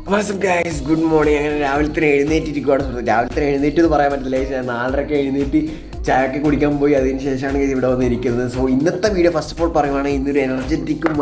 Guys good morning. അങ്ങനെ രാവിലത്തെ എഴുന്നേറ്റിരിക്കുകയാണ്. രാവിലത്തെ എഴുന്നേറ്റ് പറയാൻ പറ്റില്ല. ഞാൻ 4:30 എഴുന്നേറ്റ് ചായയൊക്കെ കുടിക്കാൻ പോയി. അതിന് ശേഷമാണ് ഇവിടെ വന്നിരിക്കുന്നത്. സോ ഇന്നത്തെ വീഡിയോ ഫസ്റ്റ് ഓഫ് ഓൾ പറയുവാണെങ്കിൽ ഇന്നൊരു എനർജറ്റിക്കും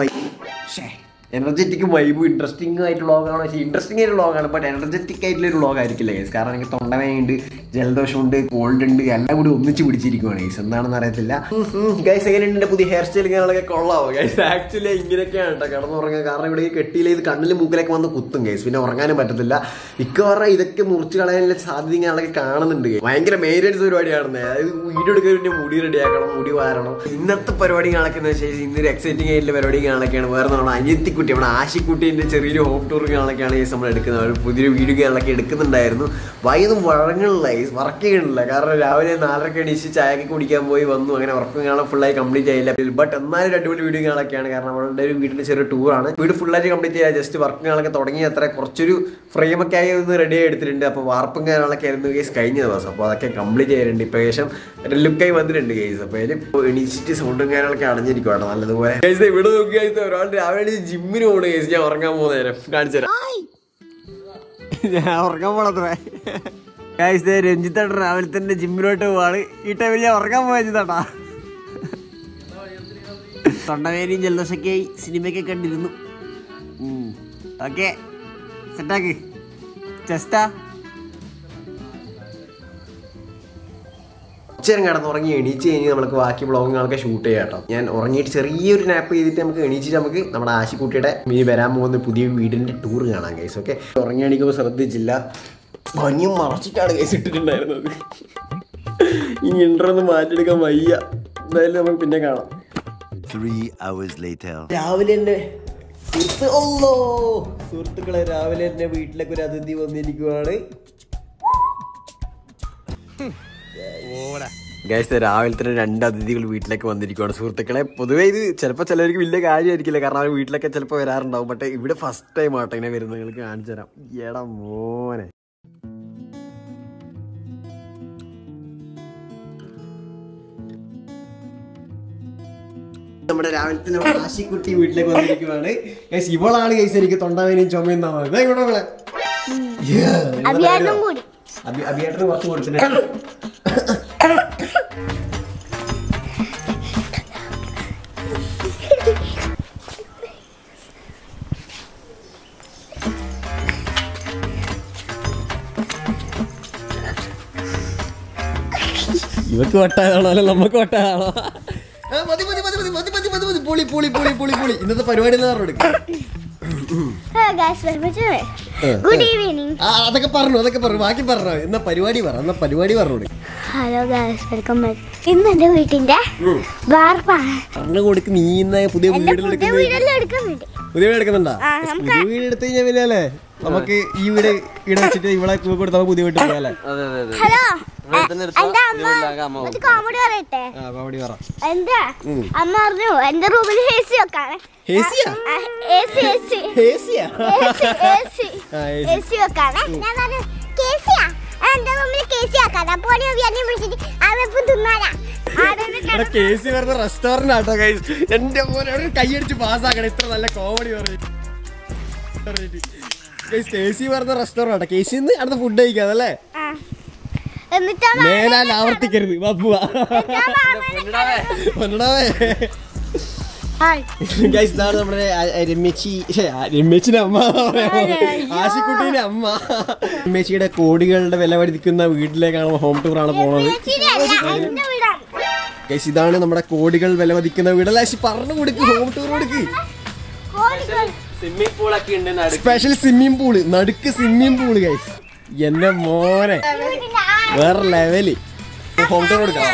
വൈബും ഇൻട്രസ്റ്റിംഗ് ആയിട്ടുള്ള വ്ളോഗാണ്. പക്ഷേ ഇൻട്രസ്റ്റിംഗ് ആയിട്ടുള്ള വ്ളോഗാണ്, ബട്ട് എനർജറ്റിക് ആയിട്ടുള്ളൊരു വ്ളോഗ് ആയിരിക്കില്ല ഗൈസ്. കാരണം എനിക്ക് തൊണ്ടവേനുണ്ട്, ജലദോഷമുണ്ട്, കോൾഡ് ഉണ്ട്, എല്ലാം കൂടി ഒന്നിച്ച് പിടിച്ചിരിക്കുവാണ് ഗൈസ്. എന്താണെന്ന് അറിയത്തില്ല ഗൈസ്. എങ്ങനെയുണ്ട് എൻ്റെ പുതിയ ഹെയർ സ്റ്റൈൽ? ഇങ്ങനെയൊക്കെ കൊള്ളാവോ ഗൈസ്? ആക്ച്വലി ഇങ്ങനെയൊക്കെയാണ് കേട്ടോ കിടന്നുറങ്ങുക. കാരണം ഇവിടെ കെട്ടിയില്ല, ഇത് കണ്ണിലും മൂക്കിലൊക്കെ വന്ന് കുത്തും ഗൈസ്. പിന്നെ ഉറങ്ങാനും പറ്റത്തില്ല. ഇക്കവറ ഇതൊക്കെ മുറിച്ച് കളയാനുള്ള സാധ്യത ഇങ്ങനെയൊക്കെ കാണുന്നുണ്ട്. ഭയങ്കര മെയിൻ്റെനൻസ് പരിപാടിയാണ്. അതായത് വീഡിയോ എടുക്കാൻ വേണ്ടി മുടി റെഡിയാക്കണം, മുടി വാരണം. ഇന്നത്തെ പരിപാടി കാണക്കുന്ന വെച്ചാൽ ഇന്നൊരു എക്സൈറ്റിംഗ് ആയിട്ടുള്ള പരിപാടി കാണൊക്കെയാണ്. വേറെ നമ്മുടെ അനിയത്തിക്കുട്ടി, നമ്മുടെ ആശിക്കുട്ടീൻ്റെ ചെറിയൊരു ഹോം ടൂർ കാണൊക്കെയാണ് ഗൈസ് നമ്മൾ എടുക്കുന്നത്. ഒരു പുതിയൊരു വീഡിയോ കാണൊക്കെ എടുക്കുന്നുണ്ടായിരുന്നു. വൈകും വഴങ്ങണില്ല ഗൈസ്, വർക്ക് ചെയ്യണില്ല. കാരണം രാവിലെ 4:30 എണീച്ച് ചായക്ക് കുടിക്കാൻ പോയി വന്നു. അങ്ങനെ വർക്ക് കാണാൻ ഫുള്ളായി കംപ്ലീറ്റ് ആയില്ല. ബട്ട് എന്നാലും അടിപൊളി വീഡിയോ കാണൊക്കെയാണ്. കാരണം നമ്മളുടെ ഒരു വീടിൻ്റെ ചെറിയ ടൂറാണ്. വീട് ഫുള്ളായിട്ട് കംപ്ലീറ്റ് ചെയ്യാൻ ജസ്റ്റ് വർക്ക് കാണൊക്കെ തുടങ്ങി അത്ര കുറച്ചൊരു ഫ്രെയിമൊക്കെ ആയി ഒന്ന് റെഡി ആയി എടുത്തിട്ടുണ്ട്. അപ്പോൾ വാർപ്പും കാര്യങ്ങളൊക്കെ ആയിരുന്നു ഗൈസ് കഴിഞ്ഞ ദിവസം. അപ്പോൾ അതൊക്കെ കംപ്ലീറ്റ് ചെയ്യാറുണ്ട്. ഇപ്പോൾ ഏകദേശം ലുക്കായി വന്നിട്ടുണ്ട് ഗൈസ്. അപ്പോൾ അതിൽ എണീച്ചിട്ട് സൗണ്ടും കാര്യങ്ങളൊക്കെ അടഞ്ഞിരിക്കുവാണ് നല്ലതുപോലെ. ഗൈസ് ഇവിടെ നോക്കി ഗൈസ്, ഒരാൾ രാവിലെ ജിമ്മിന് പോകണം ഗൈസ്. ഞാൻ ഉറങ്ങാൻ പോകുന്ന നേരം കാണിച്ചു തരാം. ഞാൻ ഉറങ്ങാൻ പോണത്രേ ഗൈസ്. രഞ്ജിത്താട്ട് രാവിലെ തന്നെ ജിമ്മിലോട്ട് പോവാണ്. ഈ ടൈമിൽ ഞാൻ ഉറങ്ങാൻ പോയ രഞ്ജിത്താട്ടാ. തൊണ്ടവേനയും ജലദോഷൊക്കെയായി സിനിമയൊക്കെ കണ്ടിരുന്നു. ഓക്കെ സെറ്റാക്ക് ചെസ്റ്റാ. ഉച്ചേരം കിടന്നുറങ്ങി എണീച്ച് കഴിഞ്ഞ് നമുക്ക് ബാക്കി വ്ളോഗുകളൊക്കെ ഷൂട്ട് ചെയ്യാം കേട്ടോ. ഞാൻ ഉറങ്ങിയിട്ട് ചെറിയൊരു നാപ്പ് ചെയ്തിട്ട് നമുക്ക് എണീച്ചിട്ട് നമുക്ക് നമ്മുടെ ആശിക്കുട്ടിയുടെ ഇനി വരാൻ പോകുന്ന പുതിയ വീടിൻ്റെ ടൂർ കാണാം ഗൈസ്. ഓക്കെ, ഉറങ്ങി എണീക്കുമ്പോൾ ശ്രദ്ധിച്ചില്ല, പനിയും മറച്ചിട്ടാണ് ഗൈസ് ഇട്ടിട്ടുണ്ടായിരുന്നത്. ഈ ഇൻട്രൊന്ന് മാറ്റിയെടുക്കാൻ വയ്യ. എന്തായാലും നമുക്ക് പിന്നെ കാണാം. 3 hours later. രാവിലെ തന്നെ സുഹൃത്തുക്കളെ, രാവിലെ തന്നെ വീട്ടിലേക്ക് ഒരു അതിഥി വന്നിരിക്കുവാണ് ഗൈസ്. രാവിലെ തന്നെ 2 അതിഥികൾ വീട്ടിലേക്ക് വന്നിരിക്കുവാണ് സുഹൃത്തുക്കളെ. പൊതുവേ ഇത് ചിലപ്പോൾ ചിലർക്ക് വലിയ കാര്യമായിരിക്കില്ല, കാരണം അവർ വീട്ടിലൊക്കെ ചിലപ്പോൾ വരാറുണ്ടാവും. ബട്ട് ഇവിടെ ഫസ്റ്റ് ടൈം ആട്ടോ ഇങ്ങനെ വരുന്നത്. നിങ്ങൾക്ക് കാണിച്ചു തരാം. എടാ മോനെ, നമ്മുടെ രാവിലത്തെ നമ്മുടെ ആശിക്കുട്ടി വീട്ടിലേക്ക് വന്നിരിക്കുവാണ് ഗൈസ്. ഇവളാണ് ഗൈസ് എനിക്ക് തൊണ്ടവേനയും ചുമയും തന്നത്. അഭിയേട്ടന് കുറച്ച് കൊടുത്തിട്ടുണ്ട്. ഇവക്ക് വട്ടാണോ അല്ല നമുക്ക് വട്ടാണോ? ഇന്നത്തെ പരിപാടി അതൊക്കെ പറഞ്ഞു ബാക്കി പറഞ്ഞോ. എന്നാ പരിപാടി പറഞ്ഞു. Hello guys, welcome back. ഇന്ന് എന്റെ വീട്ടിന്റെ പറഞ്ഞു കൊടുക്ക്. നീ പുതിയ വീട് എടുക്കുന്നുണ്ടാ? പുതിയ വീട് എടുത്തു കഴിഞ്ഞാൽ പിന്നെ അല്ലേ നമുക്ക് ഈ വീട് ഇവിടെ വെച്ചിട്ട് ഇവിടെ കൊടുത്ത് നമുക്ക് പുതിയ വീട്ടിൽ പോകാല്ലേ? ഹലോ, കോമഡി പറയട്ടെ. എന്താ അമ്മ പറഞ്ഞു എന്റെ റൂമിൽ AC വെക്കാണ്. AC വെക്കാണ്. ഞാൻ പറഞ്ഞു കേസിയാ എന്റെ റൂമിൽ കേസി ആക്കാൻ. അപ്പോൾ കേസി വരുന്ന റെസ്റ്റോറന്റ് ആട്ടോ ഗൈസ്. എന്റെ പോലെ കൈയടിച്ച് പാസ്സാക്കണം. ഇത്ര നല്ല കോമഡി പറഞ്ഞിട്ട് കേസി വരുന്ന റെസ്റ്റോറന്റ് ആട്ടോ. കേസിന്ന് അടുത്ത ഫുഡ് കഴിക്കാതല്ലേ? മേലാൽ ആവർത്തിക്കരുത് ബാബുവാ. ഗൈസ്, ഇതാണ് നമ്മുടെ രമ്യച്ചിന്റെ അമ്മ, ആശിക്കുട്ടീന്റെ അമ്മ. രമ്യച്ചിയുടെ കോടികളുടെ വില പഠിക്കുന്ന വീട്ടിലേക്കാണ് ഹോം ടൂർ ആണ് പോണത് ഗൈസ്. ഇതാണ് നമ്മുടെ കോടികൾ വില മതിക്കുന്ന വീടല്ല. പറഞ്ഞു കൊടുക്ക്, ഹോം ടൂർ കൊടുക്ക്. സ്വിമ്മിംഗ് പൂൾ ഒക്കെ ഉണ്ട്, സ്പെഷ്യൽ സ്വിമ്മിംഗ് പൂള്, നടുക്ക് സ്വിമ്മിംഗ് പൂള് ഗൈസ്. എന്റെ മോനെ വേറെ ലെവല്. ഹോം ടൂർ കൊടുക്കാം.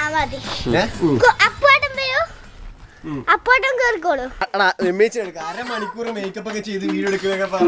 അരമണിക്കൂർ മേക്കപ്പ് ഒക്കെ ചെയ്ത് വീഡിയോ എടുക്കുന്നൊക്കെ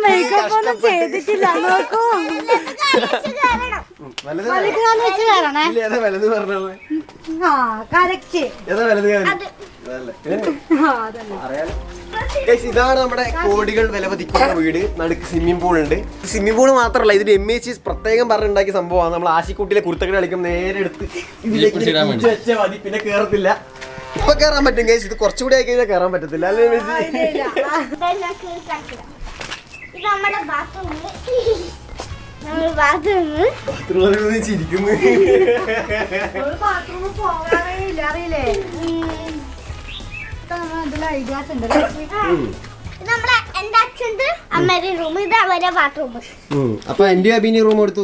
ഇതാണ് നമ്മുടെ കോടികൾ വിലമതിക്കുന്ന വീട്. നടുക്ക് സ്വിമ്മിംഗ് പൂൾ ഉണ്ട്. സ്വിമ്മിംഗ് പൂൾ മാത്രമല്ല, ഇതിന് MAC പ്രത്യേകം പറഞ്ഞുണ്ടാക്കിയ സംഭവമാണ്. നമ്മൾ ആശിക്കുട്ടിയിലെ കുരുത്തക്കട കളിക്കും നേരെ എടുത്ത് ഇതിലേക്ക് വെച്ചാൽ മതി, പിന്നെ കേറത്തില്ല. ഇപ്പൊ കേറാൻ പറ്റും ഗൈസ്. ഇത് കുറച്ചുകൂടി ആയി കഴിഞ്ഞാൽ കേറാൻ പറ്റത്തില്ല അല്ലേ? നമ്മുടെ ബാത്റൂം ചിരിക്കുന്നു. ബാത്റൂമിൽ പോകാനേ ഇല്ല അറിയില്ലേ ഐഡിയാസ് ഉണ്ട്. നമ്മളെ എന്റെ അച്ഛൻ്റെ അമ്മയുടെ റൂം, ഇത് അവരെ ബാത്റൂം. അപ്പൊ എന്റെ അഭിനയ റൂം എടുത്തു.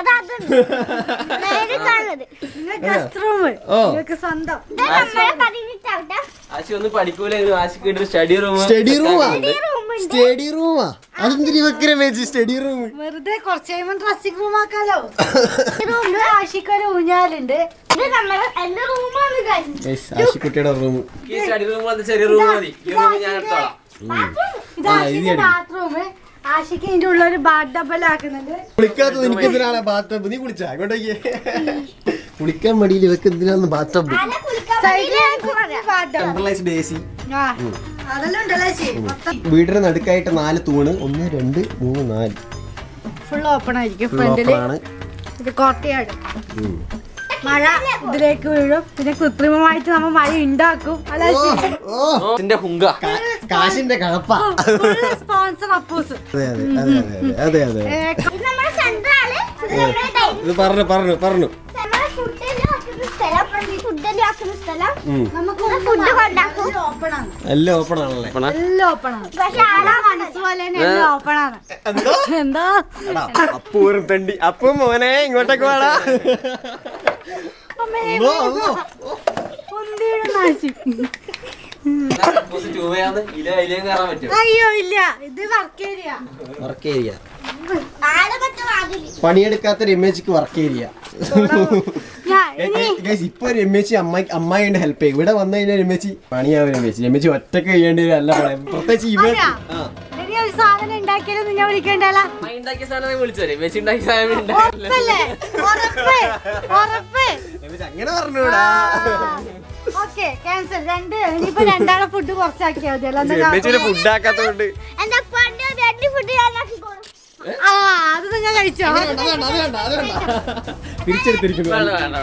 ആശി ഒന്നും പഠിക്കൂലെങ്കിലും ആശിക്ക് സ്റ്റഡി റൂം. സ്റ്റഡി റൂമാ? സ്റ്റഡി റൂമാ? അതെന്തിരി വെക്കണേ മേച്ചി സ്റ്റഡി റൂം? വെറുതെ കുറച്ച് കഴിയുമ്പോൾ ഡ്രസ്സിംഗ് റൂം ആക്കാലോ. ആശിക്കൊരു ഊഞ്ഞാലുണ്ട്. ഇത് നമ്മളെ എന്റെ റൂമാണ്. ആശിക്കുട്ടിയുടെ റൂം. സ്റ്റഡി റൂം ചെറിയ റൂം മതി. ഈ റൂം ഞാൻ എടുത്തോളാം. ഇത് ആശിന്റെ ബാത്റൂം. ആശിക്ക് ഇതിന്റെ ഉള്ള ഒരു ബാത്ത് ഡബലാക്കുന്നുണ്ട്. കുളിക്കാത്തത് എനിക്ക് എന്തിനാണ് ബാത്ത് ടബ്? നീ കുളിച്ചാ? അങ്ങോട്ടേക്ക് കുളിക്കാൻ മടിയിൽ ഇവക്ക് എന്തിനാണ് ബാത്ത് ടബ്? വീടിന് നടുക്കായിട്ട് 4 തൂണ്. 1 2 3 4 ഫുൾ ഓപ്പൺ ആയിരിക്കും. ഫ്രണ്ടില് ഇത് കോട്ടയാട്. മഴ ഇതിലേക്ക് വീഴും. പിന്നെ കൃത്രിമമായിട്ട് നമ്മൾ മഴ ഉണ്ടാക്കും. കാശിന്റെ കഴപ്പ. സ്പോൺസർ അപ്പൂസ്. അതെ അതെ അതെ. ഇത് പറഞ്ഞു പറഞ്ഞു. എല്ലാം ഓപ്പൺ ആണല്ലേ? എല്ലാം ഓപ്പൺ ആണ്. മനസ്സുപോലെ എല്ലാം ഓപ്പൺ ആണ്. എന്താ അപ്പൂരും തണ്ടി. അപ്പു മോനെ ഇങ്ങോട്ടേക്ക് വേടാ. അയ്യോ ഇല്ല, ഇത് വർക്ക് ഏരിയ. Work area. പണിയെടുക്കാത്ത രമേശിക്ക് വർക്ക് ഏരിയ. ഇപ്പൊ രമേശി അമ്മായിന്റെ ഹെൽപ്പ് ചെയ്യും. ഇവിടെ വന്നു കഴിഞ്ഞാൽ രമേശി പണിയാവും. രമേശി ഒറ്റക്ക് ചെയ്യേണ്ടി വരും. അല്ല പ്രത്യേകിച്ച് ഒരു സാധനം ഉണ്ടാക്കിയാലും നിന്നെ വിളിക്കണ്ടല്ല. അങ്ങനെ പറഞ്ഞൂടാ. Okay cancel. ഇനിയിപ്പോ രണ്ടാളെ ഫുഡ് കുറച്ചാക്കിയാൽ മതി. ഫുഡ് ആക്കാത്തോണ്ട് അത് നിങ്ങൾ കഴിച്ചോ? തിരിച്ചെടുത്തിരിക്കുന്നു.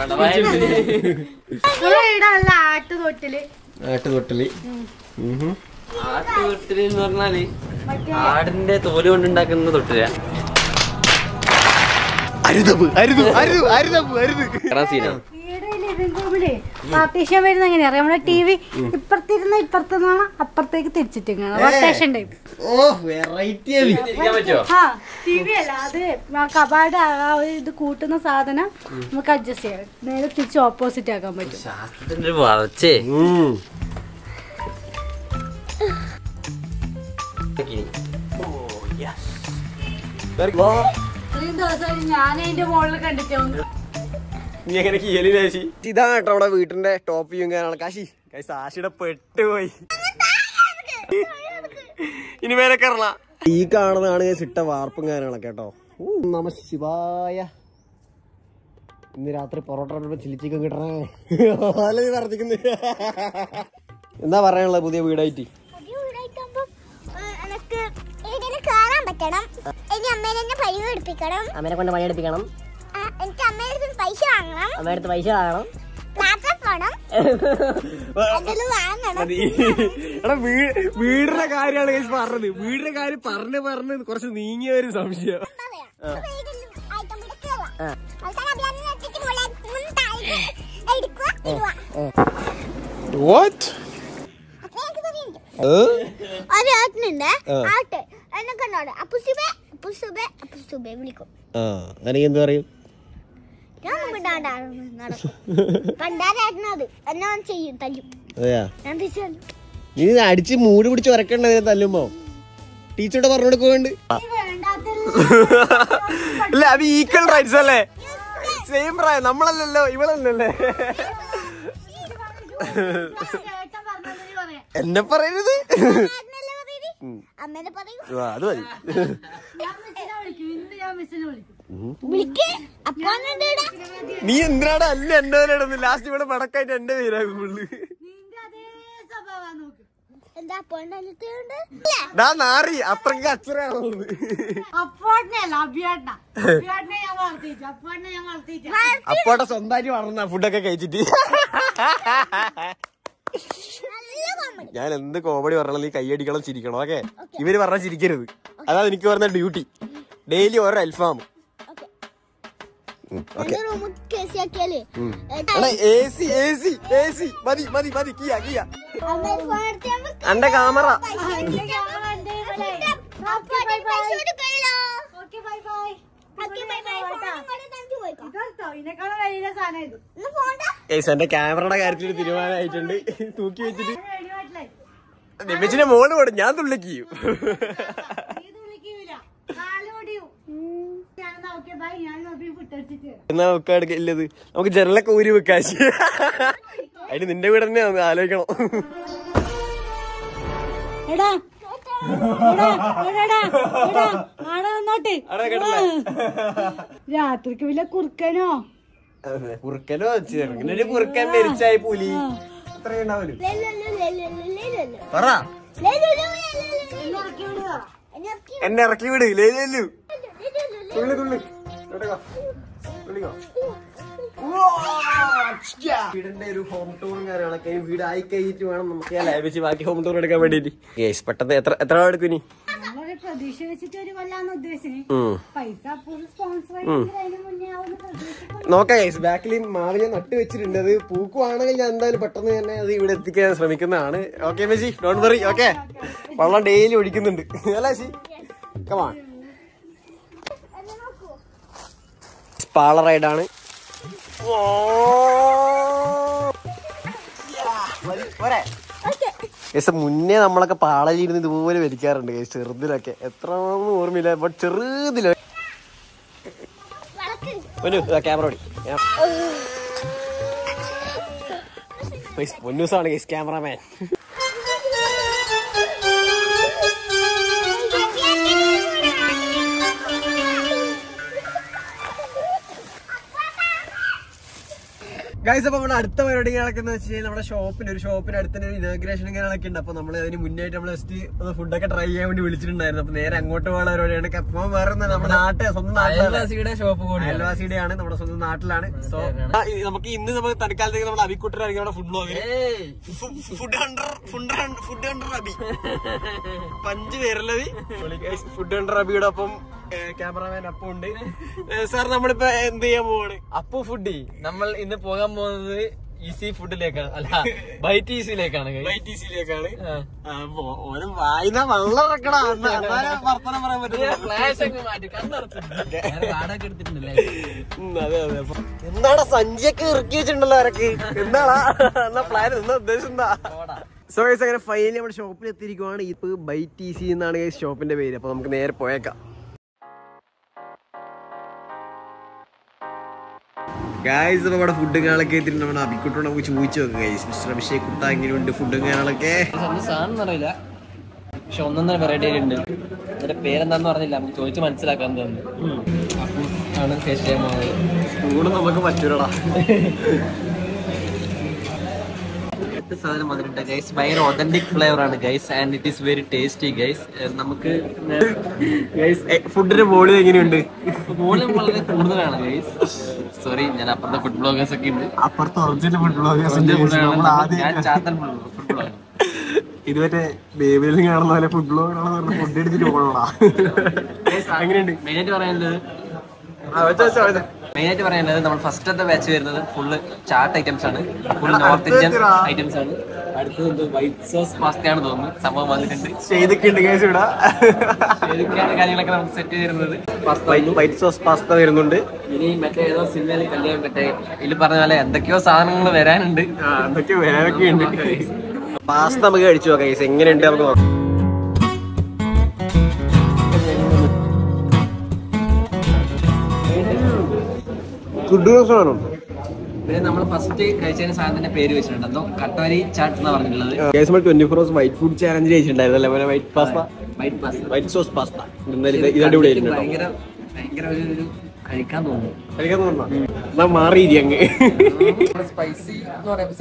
ഇവിടെ ആട്ടുതൊട്ടില്. ആട്ടുതൊട്ടില് എന്ന് പറഞ്ഞാല് ആടിന്റെ തോല് കൊണ്ടുണ്ടാക്കുന്ന തൊട്ടില. പാർട്ടീഷൻ വരുന്ന എങ്ങനെയാ? നമ്മുടെ ടി വി ഇപ്പുറത്തിരുന്ന ഇപ്പുറത്തുനിന്നാണ് അപ്പുറത്തേക്ക് തിരിച്ചിട്ട് റൊട്ടേഷൻ ടൈപ്പ്. ടി വി അല്ല അത്. കബാഡ് ഇത് കൂട്ടുന്ന സാധനം നമുക്ക് അഡ്ജസ്റ്റ് ചെയ്യാം. നേരെ തിരിച്ച് ഓപ്പോസിറ്റ് ആക്കാൻ പറ്റും. ശാസ്ത്രത്തിന്റെ വളർച്ചേ. ഇത്രയും ദിവസമായിട്ട് ഞാൻ അതിന്റെ മുകളിൽ കണ്ടിട്ട് ഇതാണ് കേട്ടോ അവിടെ വീട്ടിന്റെ ടോപ്പ് വ്യൂ. കാശി ആശിയുടെ പെട്ടുപോയി. ഇനി മേലെ കയറണ. ഈ കാണുന്നതാണ് ഇട്ട വാർപ്പും കാര്യങ്ങളൊക്കെ കേട്ടോ. നമ ശിവായ. ഇന്ന് രാത്രി പൊറോട്ട ചില്ലി ചിക്കൻ കിട്ടണേ. വർദ്ധിക്കുന്നു. എന്താ പറയാനുള്ളത് പുതിയ വീടായിട്ട്? അമ്മേനെ കൊണ്ട് പണിയെടുപ്പിക്കണം. എനിക്ക് അമ്മയുടെ പൈസ വാങ്ങണം. അമ്മയുടെ പൈസ വാങ്ങണം. വീടിന്റെ കാര്യമാണ് പറഞ്ഞത്. വീടിന്റെ കാര്യം പറഞ്ഞ് കുറച്ച് നീങ്ങിയ ഒരു സംശയം. എന്താ പറയും? നീ അടിച്ച് മൂട് പിടിച്ച് ഉരക്കണ്ട തല്ലുമ്പോ ടീച്ചറോട് പറഞ്ഞു കൊടുക്കുന്നുണ്ട്. അല്ല അത് ഈക്വൽ റൈറ്റ്സ് അല്ലേ? സെയിം പ്രായം. നമ്മളല്ലല്ലോ, ഇവളല്ലല്ലേ? എന്നെ പറയരുത്. അത് മതി. നീ എന്തിനാണ് അല്ല എന്റെ പേരാണ് ലാസ്റ്റ് ഇവിടെ പടക്കായിട്ട് എന്റെ പേരാകും ഫുള്ള്. നാറി അത്രക്ക് അച്ഛനാണോ? അപ്പോട്ടെ സ്വന്തമായിട്ട് വളർന്ന ഫുഡൊക്കെ കഴിച്ചിട്ട്. ഞാൻ എന്ത് കോമഡി പറഞ്ഞാലും നീ കൈയടിക്കണം ചിരിക്കണം. ഓക്കെ, ഇവര് പറഞ്ഞാൽ ചിരിക്കരുത്. അതാണ് എനിക്ക് പറഞ്ഞ ഡ്യൂട്ടി. ഡെയിലി ഓരോ അൽഫാം. എന്റെ ക്യാമറ എന്റെ ക്യാമറയുടെ കാര്യത്തിൽ തീരുമാനമായിട്ടുണ്ട്. തൂക്കി വെച്ചിട്ട് നിമിച്ചിന്റെ മോള് പോടും, ഞാൻ തുള്ളിക്കും. എന്നാ വെക്കാടുക്കില്ലത് നമുക്ക് ജനലൊക്കെ ഊരി വെക്കാശി. അതിന് നിന്റെ വീട് തന്നെ ആലോചിക്കണം. രാത്രിക്ക് വല്ല കുറുക്കനോ ചെറുങ്ങനെ കുറുക്കൻ മരിച്ചായി പുലി അത്രയും ഉണ്ടാവല്ലോ. പറ എന്നെ ഇറക്കി വിട്. ലേലു തുള്ളി തുള്ളി വീടിന്റെ ഒരു ഹോം ടൂറും കാര്യങ്ങളൊക്കെ വീട് ആയി കഴിഞ്ഞിട്ട് വേണം നമുക്ക് ലാഭിച്ച് ബാക്കി ഹോം ടൂർ എടുക്കാൻ വേണ്ടിട്ട്. പെട്ടെന്ന് എത്ര എടുക്കും ഇനി? പ്രതീക്ഷ വെച്ചിട്ട് ഒരു കൊല്ലാന്ന് ഉദ്ദേശിച്ചത്. പൈസ നോക്കാം ഗൈസ്. ബാക്കിൽ മാവിനെ നട്ട് വെച്ചിട്ടുണ്ട്. അത് പൂക്കുവാണെങ്കിൽ ഞാൻ എന്തായാലും പെട്ടെന്ന് തന്നെ അത് ഇവിടെ എത്തിക്കാൻ ശ്രമിക്കുന്നതാണ്. Okay Messi, don't worry. Okay, വെള്ളം ഡെയിലി ഒഴിക്കുന്നുണ്ട് അല്ലേ ശി? കമാൺ. പാള റൈഡാണ്. മുന്നേ നമ്മളൊക്കെ പാളയിലിരുന്ന് ഇതുപോലെ വലിക്കാറുണ്ട് ചെറുതിലൊക്കെ. എത്ര ഓർമ്മയില്ല, ബട്ട് ചെറുതില. ക്യാമറ ഓടി. പൊന്നൂസാണ് ഗൈസ് ക്യാമറമാൻ. ഗൈസ്, അപ്പൊ നമ്മുടെ അടുത്ത പരിപാടികളൊക്കെ എന്ന് വെച്ച് കഴിഞ്ഞാൽ നമ്മുടെ ഷോപ്പിന് അടുത്ത ഇനാഗ്രേഷൻ കാര്യങ്ങളൊക്കെ ഉണ്ട്. അപ്പൊ നമ്മൾ അതിന് മുന്നായിട്ട് നമ്മൾ ജസ്റ്റ് ഫുഡൊക്കെ ട്രൈ ചെയ്യാൻ വേണ്ടി വിളിച്ചിട്ടുണ്ടായിരുന്നു. അപ്പൊ നേരെ അങ്ങോട്ട് പോകുന്ന പരിപാടിയാണ്. അപ്പം വേറെ നമ്മുടെ സ്വന്തം അയൽവാസിയുടെ ഷോപ്പ് കൂടി, അയൽവാസിയുടെയാണ്, നമ്മുടെ സ്വന്തം നാട്ടിലാണ്. സോ നമുക്ക് ഇന്ന് നമുക്ക് തൽക്കാലത്തേക്ക് നമ്മുടെ അബിക്കുട്ടനായിരിക്കും നമ്മുടെ ഫുഡ് ബ്ലോഗിൽ. ഫുഡ് ഹണ്ടർ അബി 5 പേരല്ലേ ഫുഡ് ഹണ്ടർ അബിയുടെ ഒപ്പം ക്യാമറമാൻ അപ്പു ഉണ്ട്. സാർ നമ്മളിപ്പോ എന്ത് ചെയ്യാൻ പോവാണ്? അപ്പു ഫുഡി നമ്മൾ ഇന്ന് പോകാൻ പോകുന്നത് ഈസി ഫുഡിലേക്കാണ്, അല്ല ബൈറ്റ് ഈസിയിലേക്കാണ്. ഓരോ വായന വെള്ളം ഇറക്കണം. വർത്തനം പറയാൻ പറ്റില്ല. അതെ അതെ. എന്താണ് സഞ്ചിയൊക്കെ ഇറക്കി വെച്ചിട്ടുണ്ടല്ലോ അവരൊക്കെ? എന്താടാ എന്നാ പ്ലാൻ, എന്താ ഉദ്ദേശം എന്താ? സോ ഗൈസ്, അങ്ങനെ ഫൈനലി നമ്മുടെ ഷോപ്പിൽ എത്തിയിരിക്കുവാണ്. ഇപ്പൊ ബൈറ്റ് ഈസി എന്നാണ് ഷോപ്പിന്റെ പേര്. അപ്പൊ നമുക്ക് നേരെ പോയേക്കാം. ഗൈസ്, അപ്പൊ ഇവിടെ ഫുഡും കാര്യങ്ങളൊക്കെ എത്തിയിട്ടുണ്ട്. നമ്മുടെ അബിക്കുട്ടോട് നമുക്ക് ചോദിച്ചു നോക്കാം ഗൈസ്. മിസ്റ്റർ അഭിഷേക് കുട്ട എങ്ങനെയുണ്ട് ഫുഡും കാര്യങ്ങളൊക്കെ? സാധനം അറിയില്ല, പക്ഷെ ഒന്നൊന്നര വെറൈറ്റി ഉണ്ട്. അതിന്റെ പേരെന്താന്ന് പറഞ്ഞില്ല, നമുക്ക് ചോദിച്ച് മനസ്സിലാക്കാൻ തോന്നുന്നു. അപ്പു ആണ് ടേസ്റ്റ് ചെയ്യാൻ പോകുന്നത്. സ്പൂണ് നമുക്ക് പറ്റൂലടാ. സാധനം വന്നിട്ടുണ്ട് ഗൈസ്. ഭയങ്കര ഒതന്റിക് ഫ്ലേവർ ആണ് guys, and it is very tasty guys. നമുക്ക് ഫുഡിന്റെ വോളിയം എങ്ങനെയുണ്ട്? വോളിയം വളരെ കൂടുതലാണ് ഗൈസ്. സോറി, ഞാൻ അപ്പുറത്തെ ഫുഡ് ബ്ലോഗേഴ്സ് ഒക്കെ ഉണ്ട്. അപ്പുറത്തെ ഒറിജിനൽ ഫുഡ് ബ്ലോഗേഴ്സ് ഇതുവരെ ബേബിലും കാണുന്ന പോലെ ഫുഡ് ബ്ലോഗാണെന്ന് ഫുഡ് അടിച്ചിട്ട് പോകണോടാ. എങ്ങനെയുണ്ട്? മെയിനായിട്ട് പറയാനുള്ളത് നമ്മൾ ഫസ്റ്റത്തെ ബാച്ച് വരുന്നത് ഫുള്ള് ചാട്ട് ഐറ്റംസ് ആണ്, ഫുൾ നോർത്ത് ഇന്ത്യൻ ഐറ്റംസ് ആണ്. അടുത്തത് വൈറ്റ് സോസ് പാസ്തയാണ് തോന്നുന്നു സംഭവം വന്നിട്ടുണ്ട്. ഏതൊക്കെയാണ് കാര്യങ്ങളൊക്കെ നമുക്ക് സെറ്റ് ചെയ്തിരുന്നത്. വൈറ്റ് സോസ് പാസ്ത വരുന്നുണ്ട്. ഇനി മറ്റേ ഏതോ സിനിമയിൽ കല്യാണം മറ്റേ ഇതിൽ പറഞ്ഞ പോലെ എന്തൊക്കെയോ സാധനങ്ങൾ വരാനുണ്ട്. എന്തൊക്കെയോ വരാനൊക്കെ ഉണ്ട്. പാസ്ത നമുക്ക് കഴിച്ചു നോക്കാം എങ്ങനെയുണ്ട് നമുക്ക് നോക്കാം. പിന്നെ നമ്മൾ ഫസ്റ്റ് കഴിച്ചതിന് സാധനത്തിന്റെ പേര് വെച്ചിട്ടുണ്ട്, എന്തോ കട്ടോരി ചാട്ട് എന്നാ പറഞ്ഞിട്ടുള്ളത്. 24 hours വൈറ്റ് ഫുഡ് ചാലഞ്ച് ചെയ്തിട്ടുണ്ടായിരുന്നല്ലേ white pasta, white sauce pasta. ഭയങ്കര ഒരു കഴിക്കാൻ തോന്നുന്നു. എന്നാ മാറി അങ്ങ് സ്പൈസി എന്ന് പറയുമ്പോ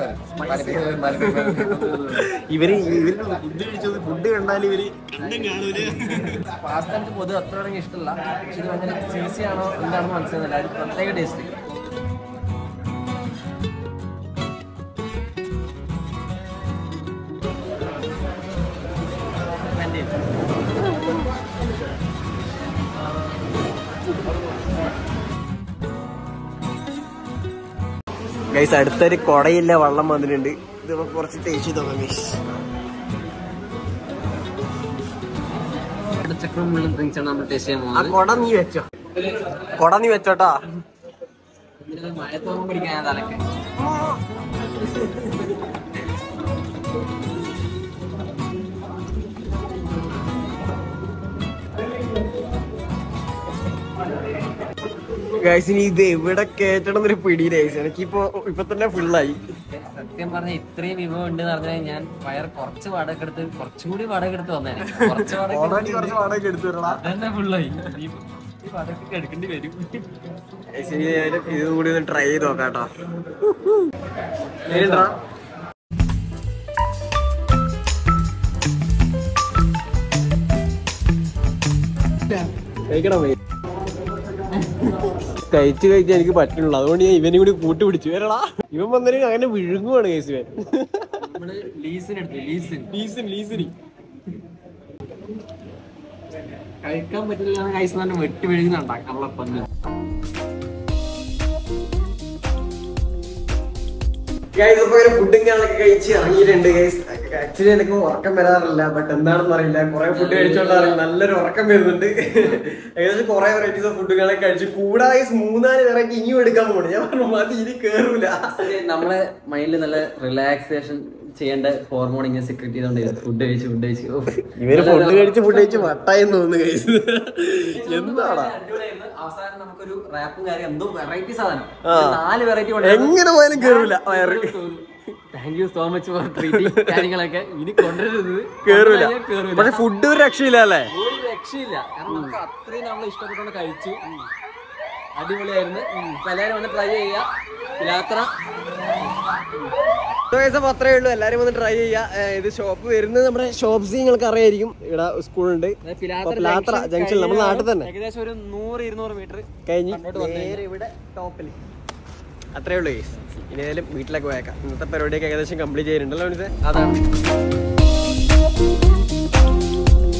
ഇവര് ഫുഡ് കഴിച്ചത് ഫുഡ് കണ്ടാൽ ഇവര് പാസ്ത എനിക്ക് പൊതുവെ അത്ര ഇഷ്ടമല്ല, പക്ഷെ ഇത് ഭയങ്കര ചീസി ആണോ എന്താണെന്ന് മനസ്സിലാകുന്നില്ല. അത് പ്രത്യേക ടേസ്റ്റ്. ഗൈസ് അടുത്തൊരു കൊടയില്ല വെള്ളം വന്നിട്ടുണ്ട്. ഇത് കുറച്ച് ടേസ്റ്റ് നോക്കാം ഗൈസ്. ആ കൊട നീ വെച്ചോ, കൊട നീ വെച്ചോട്ടാ. മഴ തോന്നും പിടിക്കാൻ തലക്ക്. ഗൈസിന് ഇത് എവിടെ കേറ്റണം എന്നൊരു പിടിയില്ല ഗൈസ്. എനിക്കിപ്പോ ഇപ്പൊ തന്നെ ഫുള്ളായി. സത്യം പറഞ്ഞ ഇത്രയും വിഭവം ഉണ്ട് എന്ന് പറഞ്ഞാൽ ഞാൻ വയർ കുറച്ച് വാടക എടുത്ത് കുറച്ചുകൂടി വാടക എടുത്ത് വന്നേനെ. കുറച്ച് വാടക എടുത്തിട്ടാ തന്നെ ഫുള്ളായി. വാടക എടുക്കേണ്ടി വരും. ഇത് കൂടി ഒന്ന് ട്രൈ ചെയ്ത് നോക്കാട്ടോ. കഴിക്കണം. കഴിച്ച് എനിക്ക് പറ്റുള്ളൂ, അതുകൊണ്ട് ഞാൻ ഇവനും കൂടി കൂട്ടി പിടിച്ചു വരടാ. ഇവൻ വന്നേരം അങ്ങനെ വിഴുങ്ങുവാണ് കേസ്. ഇവൻ ലീസിന് കഴിക്കാൻ പറ്റില്ല കൈസ് തന്നെ വെട്ടി വിഴുങ്ങുന്നുണ്ടാക്കാം നമ്മളപ്പം. ഫുഡും കാണൊക്കെ കഴിച്ച് ഇറങ്ങിയിട്ടുണ്ട് ഗൈസ്. ആക്ച്വലി എനിക്ക് ഉറക്കം വരാറില്ല, ബട്ട് എന്താണെന്ന് അറിയില്ല, കുറെ ഫുഡ് കഴിച്ചോണ്ടറിയില്ല, നല്ലൊരു ഉറക്കം വരുന്നുണ്ട്. ഏകദേശം കുറെ വെറൈറ്റീസ് ഓഫ് ഫുഡുകളൊക്കെ കഴിച്ചു. കൂടാതെ 3-4 വെറൈറ്റി ഇനിയും എടുക്കാൻ പോകണം. ഞാൻ പറഞ്ഞു മതി, ഇനി കേറൂല. നമ്മളെ മൈൻഡിൽ നല്ല റിലാക്സേഷൻ ചെയ്യേണ്ട ഹോർമോൺ ഇങ്ങനെ സെക്രറ്റ് ചെയ്തോണ്ട് ഫുഡ് കഴിച്ച് ഇവര് ഫുഡ് കഴിച്ച് വട്ടായെന്ന് തോന്നുന്നു ഗൈസ്. എന്താടാ അവസാനം നമുക്കൊരു റാപ്പും കാര്യം എന്തോ വെറൈറ്റി സാധനം 4 വെറൈറ്റി എങ്ങനെ പോയാലും കേറൂല വയറ്. Thank you so much for treating കാര്യങ്ങളൊക്കെ. ഇനി കൊണ്ടുവരുന്നത് കേറൂല. പക്ഷെ ഫുഡ് ഒരു രക്ഷയില്ല അല്ലേ? ഒരു രക്ഷയില്ല. കാരണം നമുക്ക് അത്രയും നമ്മൾ ഇഷ്ടപ്പെട്ടുകൊണ്ട് കഴിച്ചു. അടിപൊളിയായിരുന്നു. എല്ലാവരും വന്ന് ട്രൈ ചെയ്യുക. യാത്ര അത്രേ ഉള്ളൂ. എല്ലാരും വന്ന് ട്രൈ ചെയ്യാ. ഇത് ഷോപ്പ് വരുന്നത് നമ്മുടെ ഷോപ്സ് നിങ്ങൾക്ക് അറിയായിരിക്കും. ഇവിടെ സ്കൂളുണ്ട് പിലാത്ര ജംഗ്ഷൻ, നമ്മുടെ നാട്ടിൽ തന്നെ. ഏകദേശം ഒരു 100-200 മീറ്റർ കഴിഞ്ഞ് നേരെ ഇവിടെ ടോപ്പില്. അത്രേ ഉള്ളൂ. ഇനി ഏതായാലും വീട്ടിലേക്ക് പോയേക്കാം. ഇന്നത്തെ പരിപാടിയൊക്കെ ഏകദേശം കംപ്ലീറ്റ് ചെയ്യുന്നുണ്ടല്ലോ. അതാണ്.